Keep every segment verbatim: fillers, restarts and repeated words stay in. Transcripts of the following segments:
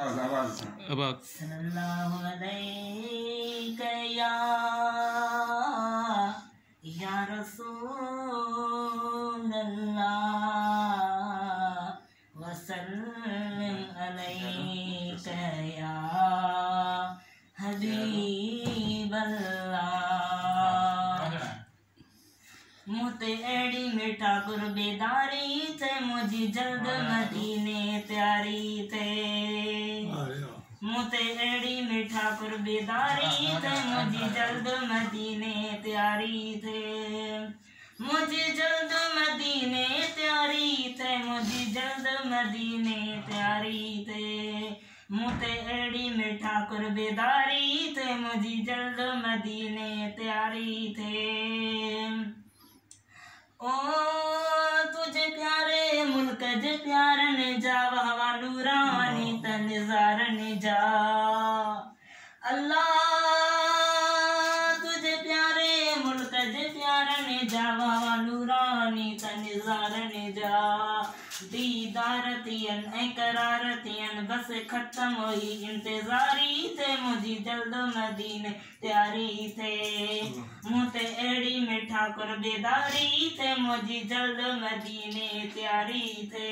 अब सल्लल्लाहु अलैहि या या रसूल अल्लाह वसल्लम अलैका या हबीब अल्लाह। मुते एड़ी मिठा गुरबेदारी थे मुझी जल्द मदीने तैयारी थे। मुते एड़ी मिठा गुरबेदारी थे मुझी जल्द मदीने तैयारी थे। मुझे जल्द मदीने तैयारी थे मुझे जल्द मदीने तैयारी थे। मुते एड़ी मिठा गुरबेदारी थे मुझी जल्द मदीने तैयारी थे। ओ तुझे प्यारे मुल्क जे प्यारन जा वहवा नूरानी तनजारन जा। अल्लाह तुझे प्यारे मुल्क जे प्यारन जा वहवा नूरानी तनजारन जा। दीदार थियन ऐं करार थियन बस ख़त्म हुई इंतज़ारी थे मुझी जल्द मदीने तैयारी थे। मुते एड़ी मिठा कुर्बेदारी थे मुझी जल्द मदीने तैयारी थे।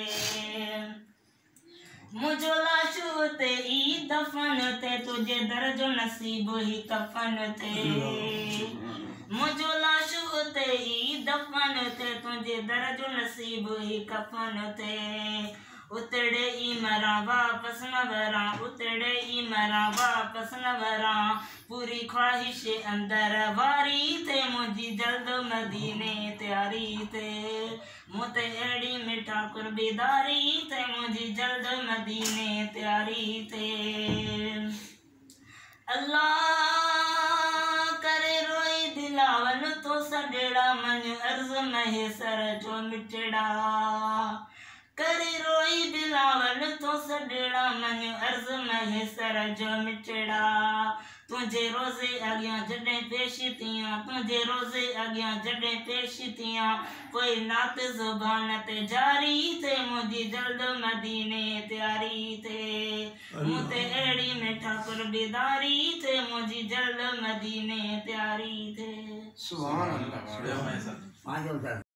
मुझो लाशू ते ई दफन थे तुझे दर्जो नसीब ही कफन थे। मुझो लाशू ते ई दफन थे तुझे दर्जो नसीब ही कफन थे। उतड़े ई मरा वापस न वरा उतड़े ई मरा वापस न वरा। पूरी ख्वाहिश अंदर वारी थे मुझी जल्द मदीने तैयारी थे। मुते एड़ी मिठा कुर्बेदारी थे मुझी जल्द मदीने तैयारी थे। अल्लाह करे रोई दिलावन तो सडेड़ा मन अर्ज महे सर जो मिटड़ा। करे रोई दिलावन तो सडेड़ा मन अर्ज महे सर जो मिटड़ा। तुझे रोज़े अॻियां जॾहिं पेश थियां तुझे रोज़े अॻियां जॾहिं पेश थियां। कोई नात ज़ुबान ते जारी थे मुझी जल्द मदीने तैयारी थे। मुते एड़ी मिठा कुर्बेदारी थे मुझी जल्द मदीने तैयारी थे। सुभान अल्लाह।